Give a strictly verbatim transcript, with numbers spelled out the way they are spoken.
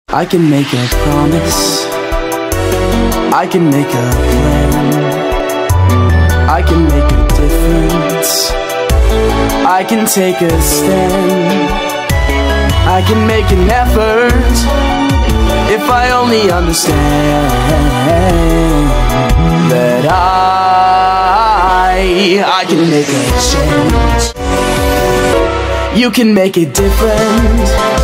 I can make a promise, I can make a plan, I can make a difference, I can take a stand, I can make an effort, if I only understand that I, I can make a change. You can make it different.